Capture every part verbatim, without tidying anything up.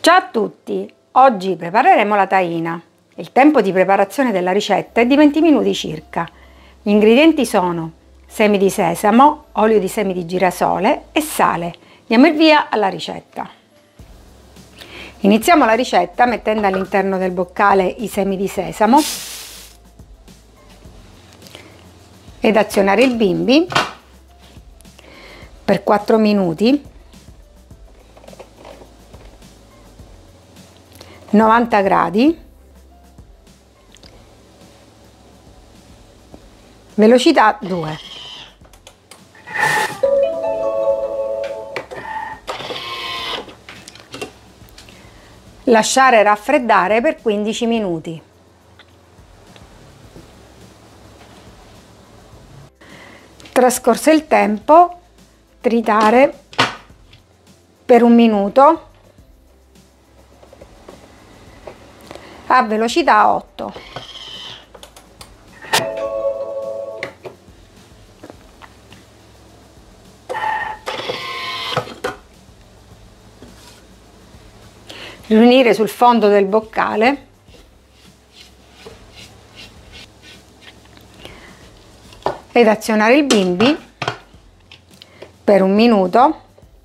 Ciao a tutti! Oggi prepareremo la tahina. Il tempo di preparazione della ricetta è di venti minuti circa. Gli ingredienti sono semi di sesamo, olio di semi di girasole e sale. Diamo il via alla ricetta. Iniziamo la ricetta mettendo all'interno del boccale i semi di sesamo ed azionare il bimbi per quattro minuti, novanta gradi, velocità due. Lasciare raffreddare per quindici minuti. Trascorso il tempo, tritare per un minuto a velocità otto. Riunire sul fondo del boccale ed azionare il bimbi per un minuto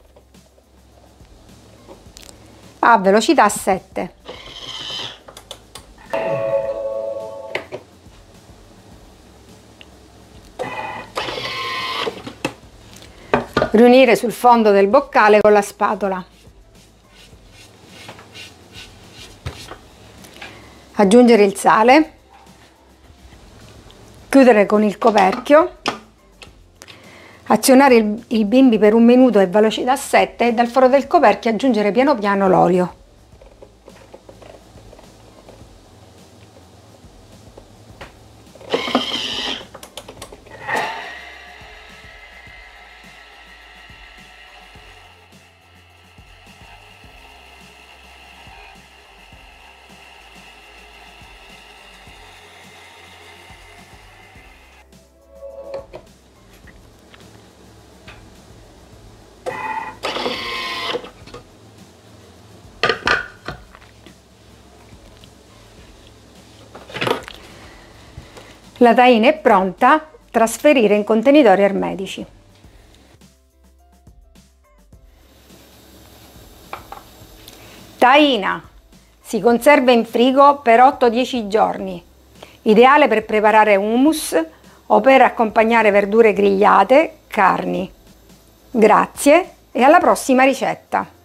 a velocità sette. Riunire sul fondo del boccale con la spatola. Aggiungere il sale, chiudere con il coperchio, azionare il, il bimbi per un minuto a velocità sette e dal foro del coperchio aggiungere piano piano l'olio. La tahina è pronta, trasferire in contenitori ermetici. Tahina si conserva in frigo per otto dieci giorni, ideale per preparare hummus o per accompagnare verdure grigliate, carni. Grazie e alla prossima ricetta!